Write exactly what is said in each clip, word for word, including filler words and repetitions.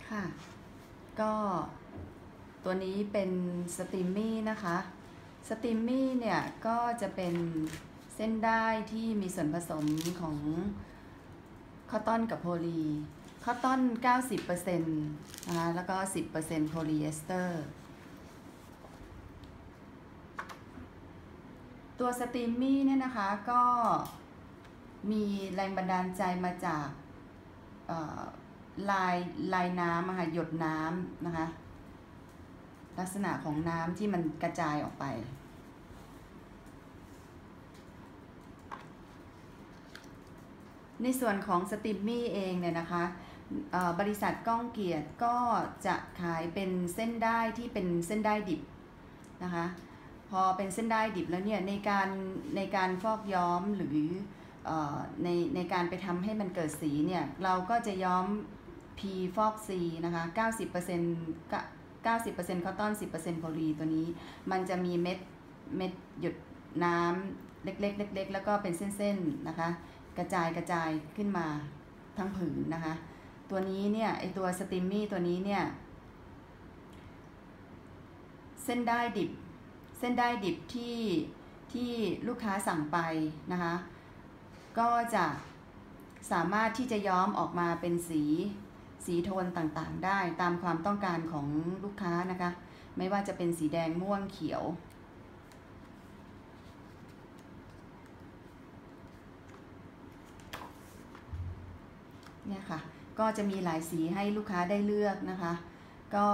ค่ะก็ตัวนี้เป็นสตรีมมี่นะคะสตรีมมี่เนี่ยก็จะเป็นเส้นได้ที่มีส่วนผสมของคอตตอนกับโพลีคอตตอน เก้าสิบเปอร์เซ็นต์ นะคะแล้วก็ สิบเปอร์เซ็นต์ โพลีเอสเตอร์ตัวสตรีมมี่เนี่ยนะคะก็มีแรงบันดาลใจมาจากลายลายน้ำค่ะหยดน้ำนะคะลักษณะของน้ำที่มันกระจายออกไปในส่วนของสตรีมมี่เองเนี่ยนะคะบริษัทก้องเกียรติก็จะขายเป็นเส้นได้ที่เป็นเส้นได้ดิบนะคะพอเป็นเส้นได้ดิบแล้วเนี่ยในการในการฟอกย้อมหรือในในการไปทำให้มันเกิดสีเนี่ยเราก็จะย้อม P ฟอก C นะคะ เก้าสิบเปอร์เซ็นต์ เก้าสิบเปอร์เซ็นต์ คอตตอน สิบเปอร์เซ็นต์ โพลีตัวนี้มันจะมีเม็ดเม็ดหยดน้ำเล็กๆเล็กๆแล้วก็เป็นเส้นๆนะคะกระจายกระจายขึ้นมาทั้งผืนนะคะตัวนี้เนี่ยไอตัวสตรีมมี่ตัวนี้เนี่ยเส้นได้ดิบเส้นได้ดิบที่ที่ลูกค้าสั่งไปนะคะก็จะสามารถที่จะย้อมออกมาเป็นสีสีโทนต่างๆได้ตามความต้องการของลูกค้านะคะไม่ว่าจะเป็นสีแดงม่วงเขียวเนี่ยค่ะก็จะมีหลายสีให้ลูกค้าได้เลือกนะคะก็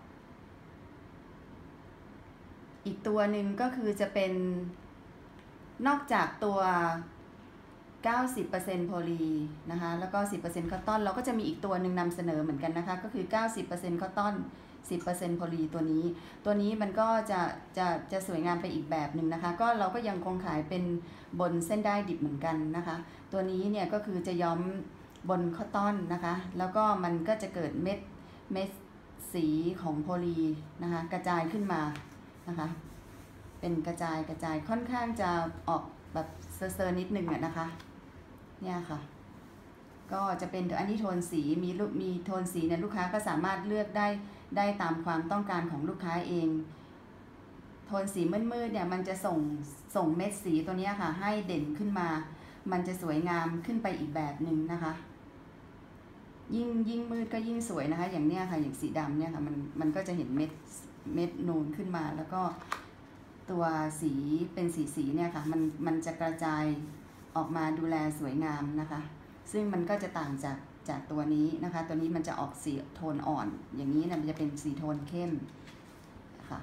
อีกตัวหนึ่งก็คือจะเป็นนอกจากตัว เก้าสิบเปอร์เซ็นต์ โพลีนะคะแล้วก็ สิบเปอร์เซ็นต์ คอตตอนเราก็จะมีอีกตัวหนึ่งนำเสนอเหมือนกันนะคะก็คือ เก้าสิบเปอร์เซ็นต์ คอตตอน สิบเปอร์เซ็นต์ โพลีตัวนี้ตัวนี้มันก็จะจะจะสวยงามไปอีกแบบหนึ่งนะคะก็เราก็ยังคงขายเป็นบนเส้นได้ดิบเหมือนกันนะคะตัวนี้เนี่ยก็คือจะย้อมบนคอตตอนนะคะแล้วก็มันก็จะเกิดเม็ดเม็ดสีของโพลีนะคะกระจายขึ้นมานะคะเป็นกระจายกระจายค่อนข้างจะออกแบบเซอร์ๆนิดหนึ่งอะนะคะเนี่ยค่ะก็จะเป็นอันที่โทนสีมีลูกมีโทนสีเนี่ยลูกค้าก็สามารถเลือกได้ได้ตามความต้องการของลูกค้าเองโทนสีมืดๆเนี่ยมันจะส่งส่งเม็ดสีตัวนี้ค่ะให้เด่นขึ้นมามันจะสวยงามขึ้นไปอีกแบบหนึ่งนะคะยิ่งยิ่งมืดก็ยิ่งสวยนะคะอย่างเนี้ยค่ะอย่างสีดำเนี่ยค่ะมันมันก็จะเห็นเม็ดเม็ดนูนขึ้นมาแล้วก็ตัวสีเป็นสีสีเนี่ยค่ะมันมันจะกระจายออกมาดูแลสวยงามนะคะซึ่งมันก็จะต่างจากจากตัวนี้นะคะตัวนี้มันจะออกสีโทนอ่อนอย่างนี้นะมันจะเป็นสีโทนเข้มค่ะ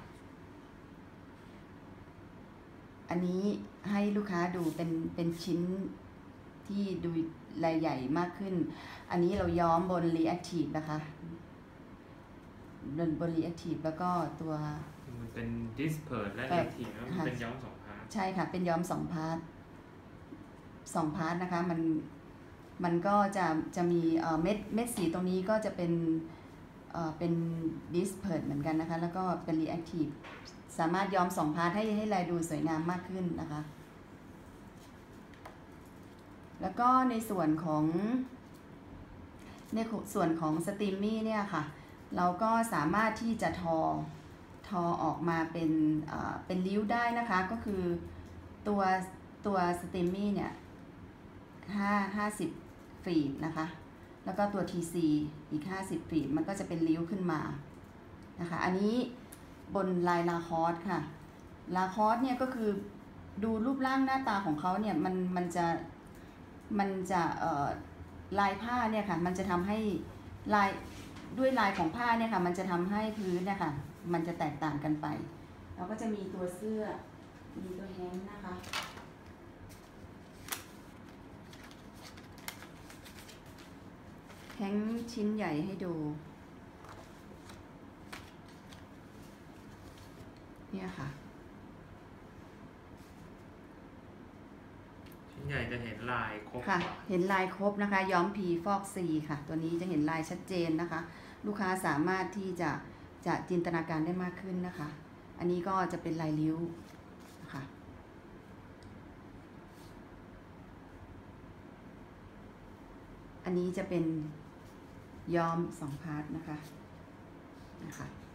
อันนี้ให้ลูกค้าดูเป็นเป็นชิ้นที่ดูรายใหญ่มากขึ้นอันนี้เราย้อมบน Reactive นะคะบนบน Reactive แล้วก็ตัวมันเป็น Disperse และ Reactive แล้วมันเป็นย้อมสองพาร์ทใช่ค่ะเป็นย้อมสองพาร์ทสองพาร์ทนะคะมันมันก็จะจะมีเม็ดเม็ดสีตรงนี้ก็จะเป็นเป็น Disperse เหมือนกันนะคะแล้วก็เป็น Reactive สามารถย้อมสองพาร์ทให้ให้ลายดูสวยงามมากขึ้นนะคะแล้วก็ในส่วนของในส่วนของสตรีมมี่เนี่ยค่ะเราก็สามารถที่จะทอทอออกมาเป็นเป็นริ้วได้นะคะก็คือตัวตัวสตรีมมี่เนี่ยห้า ห้าสิบฟีดนะคะแล้วก็ตัว ที ซี อีกห้าสิบฟีดมันก็จะเป็นริ้วขึ้นมานะคะอันนี้บนลายลาคอสค่ะลาคอสเนี่ยก็คือดูรูปร่างหน้าตาของเขาเนี่ยมันมันจะมันจะเอ่อลายผ้าเนี่ยค่ะมันจะทำให้ลายด้วยลายของผ้าเนี่ยค่ะมันจะทำให้พื้นเนี่ยค่ะมันจะแตกต่างกันไปเราก็จะมีตัวเสื้อมีตัวแฮงนะคะแฮงชิ้นใหญ่ให้ดูเนี่ยค่ะชิ้นใหญ่จะเห็นลายครบค่ะเห็นลายครบนะคะย้อม P ฟอก C ค่ะตัวนี้จะเห็นลายชัดเจนนะคะลูกค้าสามารถที่จะจะจินตนาการได้มากขึ้นนะคะอันนี้ก็จะเป็นลายริ้วค่ะอันนี้จะเป็นย้อมสองพาร์ทนะคะนะคะ